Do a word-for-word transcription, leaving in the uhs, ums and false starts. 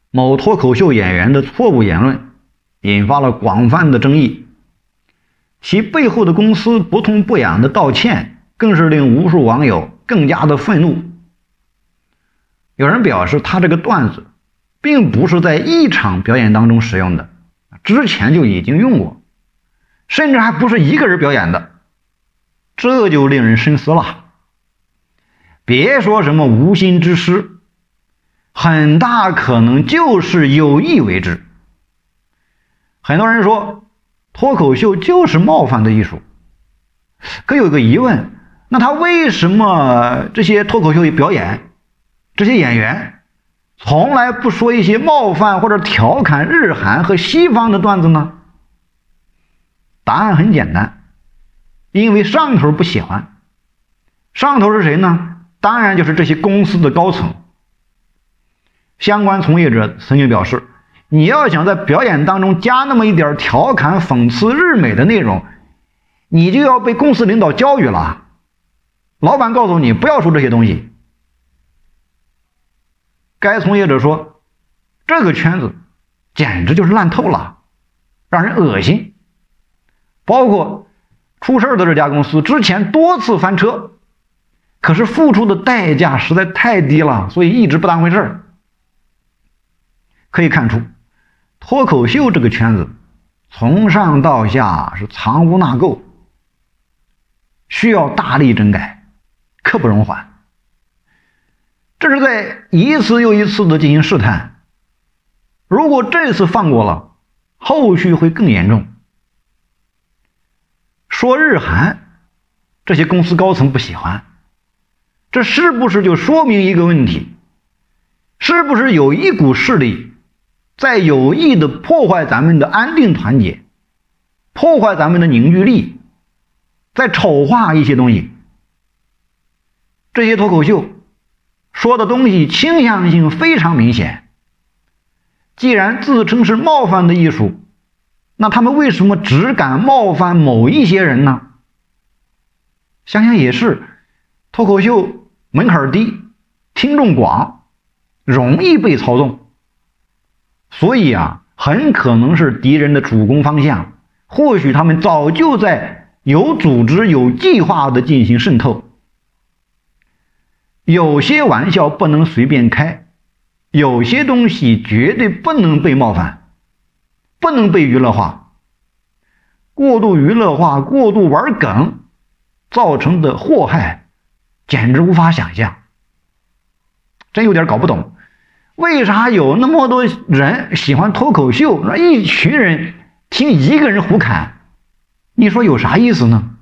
某脱口秀演员的错误言论，引发了广泛的争议。其背后的公司不痛不痒的道歉，更是令无数网友更加的愤怒。有人表示，他这个段子并不是在一场表演当中使用的，之前就已经用过，甚至还不是一个人表演的，这就令人深思了。别说什么无心之失，很大可能就是有意为之。很多人说脱口秀就是冒犯的艺术，可有个疑问，那他为什么这些脱口秀表演，这些演员从来不说一些冒犯或者调侃日韩和西方的段子呢？答案很简单，因为上头不喜欢。上头是谁呢？当然就是这些公司的高层。相关从业者曾经表示，你要想在表演当中加那么一点调侃讽刺日美的内容，你就要被公司领导教育了。老板告诉你不要说这些东西。该从业者说，这个圈子简直就是烂透了，让人恶心。包括出事的这家公司之前多次翻车，可是付出的代价实在太低了，所以一直不当回事儿。可以看出，脱口秀这个圈子从上到下是藏污纳垢，需要大力整改，刻不容缓。这是在一次又一次的进行试探，如果这次放过了，后续会更严重。说日韩这些公司高层不喜欢，这是不是就说明一个问题？是不是有一股势力在有意的破坏咱们的安定团结，破坏咱们的凝聚力，在丑化一些东西？这些脱口秀说的东西倾向性非常明显，既然自称是冒犯的艺术，那他们为什么只敢冒犯某一些人呢？想想也是，脱口秀门槛低，听众广，容易被操纵，所以啊，很可能是敌人的主攻方向，或许他们早就在有组织有计划的进行渗透。有些玩笑不能随便开，有些东西绝对不能被冒犯，不能被娱乐化。过度娱乐化，过度玩梗造成的祸害简直无法想象。真有点搞不懂，为啥有那么多人喜欢脱口秀，一群人听一个人胡侃，你说有啥意思呢？